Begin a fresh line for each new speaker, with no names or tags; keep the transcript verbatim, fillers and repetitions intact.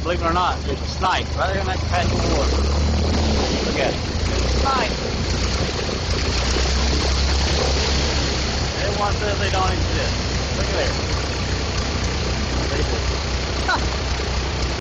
believe it or not, there's a snipe right there in that patch of water. Look at it. There's a snipe. Everyone says they don't exist. Look at there.